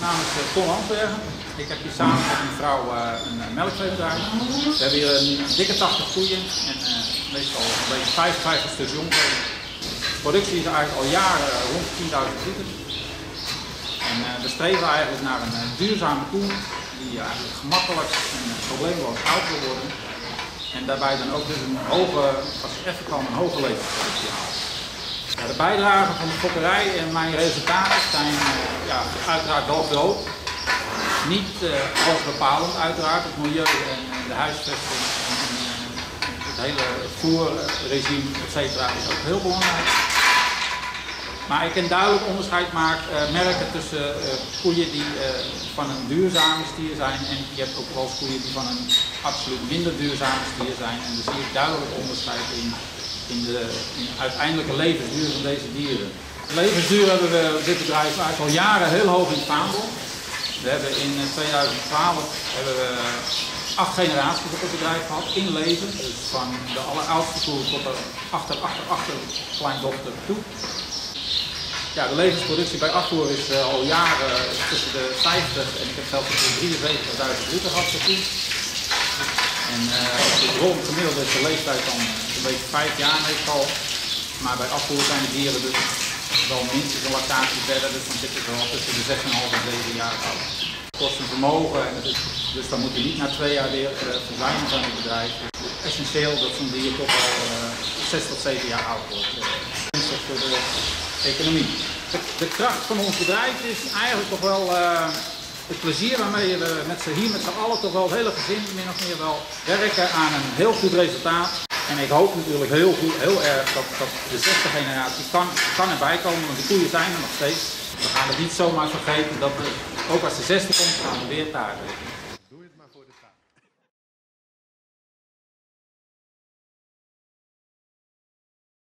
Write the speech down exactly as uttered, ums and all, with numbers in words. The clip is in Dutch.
naam is Ton Landsbergen. Ik heb hier samen met mijn vrouw uh, een melkveebedrijf. We hebben hier een dikke tachtig koeien en uh, meestal een beetje vijfenvijftig stuk jongvee. De productie is eigenlijk al jaren rond tienduizend liter. En uh, we streven eigenlijk naar een uh, duurzame koe die uh, eigenlijk gemakkelijk en uh, probleemloos oud wil worden. En daarbij dan ook dus een hoge, als het even kan, een hoge levensproductie halen. Ja, de bijdrage van de fokkerij en mijn resultaten zijn uh, ja, uiteraard wel groot. Niet uh, als bepalend uiteraard, het milieu en uh, de huisvesting en uh, het hele voerregime et cetera is ook heel belangrijk. Maar ik kan duidelijk onderscheid maken, uh, merken tussen uh, koeien die uh, van een duurzame stier zijn en je hebt ook wel eens koeien die van een absoluut minder duurzame stier zijn. En daar zie ik duidelijk onderscheid in, in de in de uiteindelijke levensduur van deze dieren. De levensduur hebben we op dit bedrijf eigenlijk al jaren heel hoog in het vaandel. We hebben in tweeduizend twaalf hebben we acht generaties op het bedrijf gehad in leven. Dus van de alleroudste koe tot de achter, achter, achter kleindochter toe. Ja, de levensproductie bij afvoer is uh, al jaren tussen de vijftig en ik heb zelfs tussen de drieënzeventigduizend liter gehad per koe. En uh, de rond gemiddeld is de leeftijd dan een beetje vijf jaar meestal. Maar bij afvoer zijn de dieren dus wel minstens een lactatie verder, dus dan zitten ze wel tussen de zes komma vijf en zeven jaar oud. Het kost een vermogen, en het is, dus dan moet je niet na twee jaar weer uh, verdwijnen van het bedrijf. Het is essentieel dat zo'n dier toch al uh, zes tot zeven jaar oud wordt. Uh, voor de economie. De, de kracht van ons bedrijf is eigenlijk toch wel uh, het plezier waarmee we met z'n hier met z'n allen toch wel het hele gezin min of meer wel werken aan een heel goed resultaat. En ik hoop natuurlijk heel, goed, heel erg dat, dat de zesde generatie kan, kan erbij komen, want die koeien zijn er nog steeds. We gaan het niet zomaar vergeten dat we, ook als de zesde komt, gaan we weer taart eten.